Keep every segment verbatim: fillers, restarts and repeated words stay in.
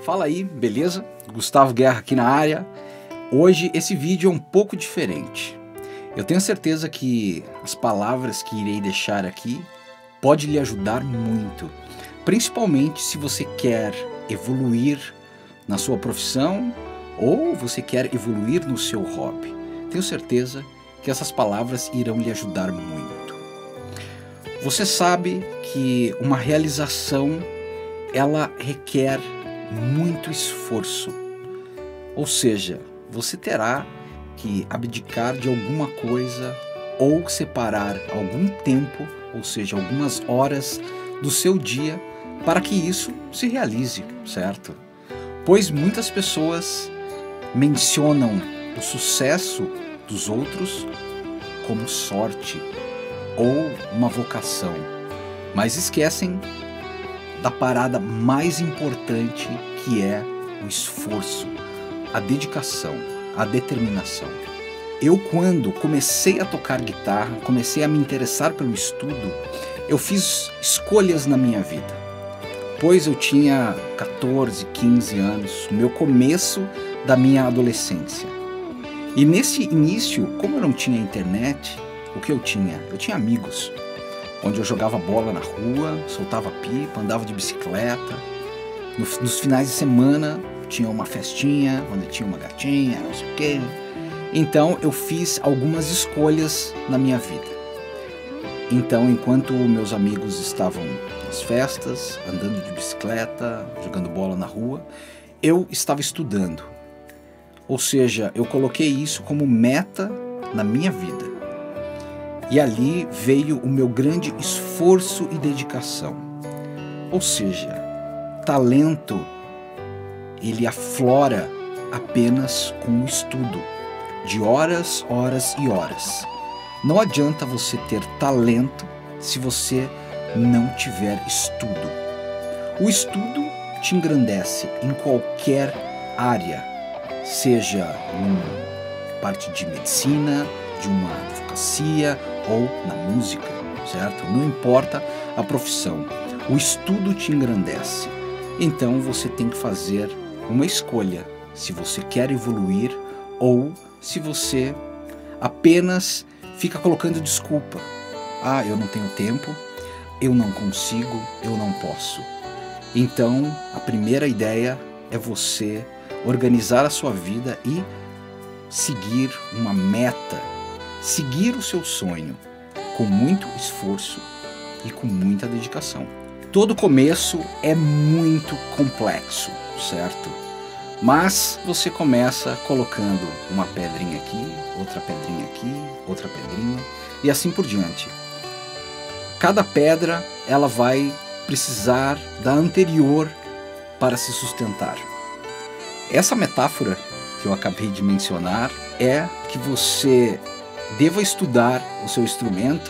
Fala aí, beleza? Gustavo Guerra aqui na área. Hoje esse vídeo é um pouco diferente. Eu tenho certeza que as palavras que irei deixar aqui pode lhe ajudar muito, principalmente se você quer evoluir na sua profissão ou você quer evoluir no seu hobby. Tenho certeza que essas palavras irão lhe ajudar muito. Você sabe que uma realização ela requer muito esforço, ou seja, você terá que abdicar de alguma coisa ou separar algum tempo, ou seja, algumas horas do seu dia para que isso se realize, certo? Pois muitas pessoas mencionam o sucesso dos outros como sorte ou uma vocação, mas esquecem da parada mais importante, que é o esforço, a dedicação, a determinação. Eu, quando comecei a tocar guitarra, comecei a me interessar pelo estudo, eu fiz escolhas na minha vida, pois eu tinha quatorze, quinze anos, o meu começo da minha adolescência. E nesse início, como eu não tinha internet, o que eu tinha? Eu tinha amigos, onde eu jogava bola na rua, soltava pipa, andava de bicicleta. Nos finais de semana tinha uma festinha, onde tinha uma gatinha, não sei o quê. Então eu fiz algumas escolhas na minha vida. Então, enquanto meus amigos estavam nas festas, andando de bicicleta, jogando bola na rua, eu estava estudando. Ou seja, eu coloquei isso como meta na minha vida. E ali veio o meu grande esforço e dedicação. Ou seja, talento, ele aflora apenas com o estudo, de horas, horas e horas. Não adianta você ter talento se você não tiver estudo. O estudo te engrandece em qualquer área, seja na parte de medicina, de uma advocacia ou na música, certo? Não importa a profissão, o estudo te engrandece. Então você tem que fazer uma escolha, se você quer evoluir ou se você apenas fica colocando desculpa. Ah, eu não tenho tempo, eu não consigo, eu não posso. Então, a primeira ideia é você organizar a sua vida e seguir uma meta, seguir o seu sonho com muito esforço e com muita dedicação. Todo começo é muito complexo, certo? Mas você começa colocando uma pedrinha aqui, outra pedrinha aqui, outra pedrinha e assim por diante. Cada pedra ela vai precisar da anterior para se sustentar. Essa metáfora que eu acabei de mencionar é que você deva estudar o seu instrumento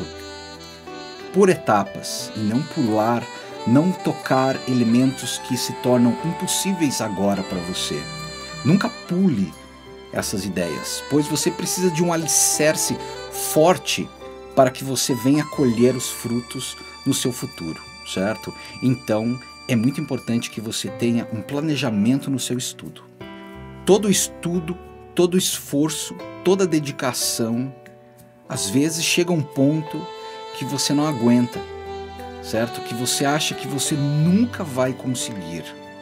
por etapas e não pular, não tocar elementos que se tornam impossíveis agora para você. Nunca pule essas ideias, pois você precisa de um alicerce forte para que você venha colher os frutos no seu futuro, certo? Então, é muito importante que você tenha um planejamento no seu estudo. Todo estudo, todo esforço, toda dedicação, às vezes chega a um ponto que você não aguenta, certo? Que você acha que você nunca vai conseguir,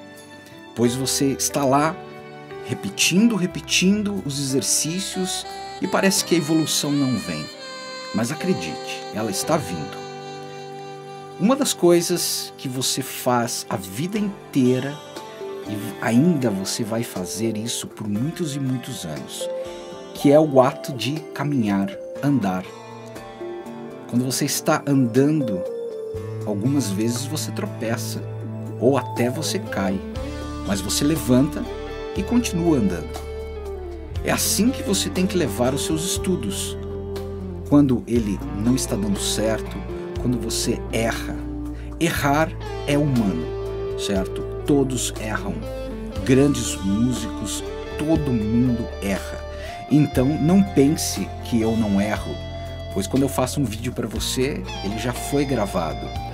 pois você está lá repetindo, repetindo os exercícios e parece que a evolução não vem. Mas acredite, ela está vindo. Uma das coisas que você faz a vida inteira e ainda você vai fazer isso por muitos e muitos anos, que é o ato de caminhar, andar. Quando você está andando, algumas vezes você tropeça ou até você cai, mas você levanta e continua andando. É assim que você tem que levar os seus estudos. Quando ele não está dando certo, quando você erra. Errar é humano, certo? Todos erram. Grandes músicos, todo mundo erra. Então não pense que eu não erro, pois quando eu faço um vídeo para você, ele já foi gravado.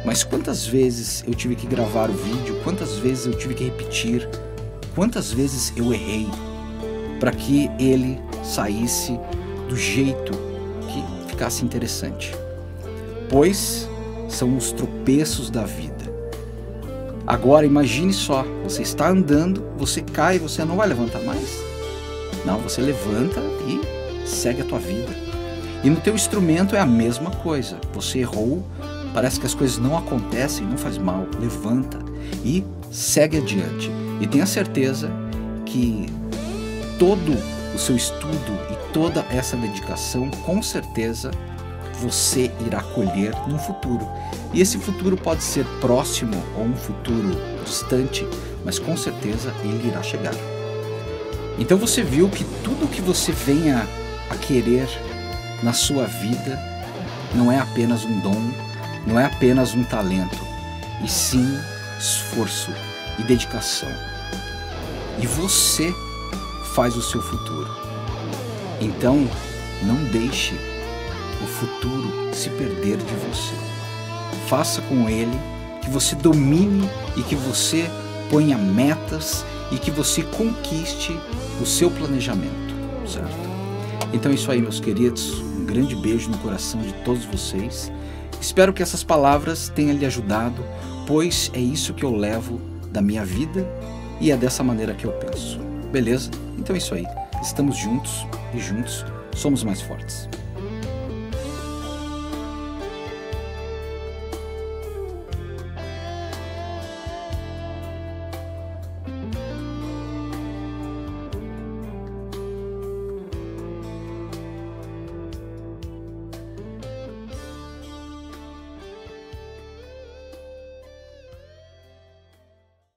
Mas quantas vezes eu tive que gravar o vídeo, quantas vezes eu tive que repetir, quantas vezes eu errei para que ele saísse do jeito que ficasse interessante. Pois são os tropeços da vida. Agora imagine só, você está andando, você cai, você não vai levantar mais? Não, você levanta e segue a tua vida. E no teu instrumento é a mesma coisa. Você errou, parece que as coisas não acontecem, não faz mal. Levanta e segue adiante. E tenha certeza que todo o seu estudo e toda essa dedicação, com certeza, você irá colher no futuro. E esse futuro pode ser próximo ou um futuro distante, mas com certeza ele irá chegar. Então você viu que tudo que você venha a querer na sua vida não é apenas um dom, não é apenas um talento, e sim esforço e dedicação. E você faz o seu futuro. Então, não deixe o futuro se perder de você. Faça com ele que você domine e que você ponha metas e que você conquiste o seu planejamento, certo? Então é isso aí, meus queridos. Um grande beijo no coração de todos vocês. Espero que essas palavras tenham lhe ajudado, pois é isso que eu levo da minha vida e é dessa maneira que eu penso. Beleza? Então é isso aí. Estamos juntos e juntos somos mais fortes.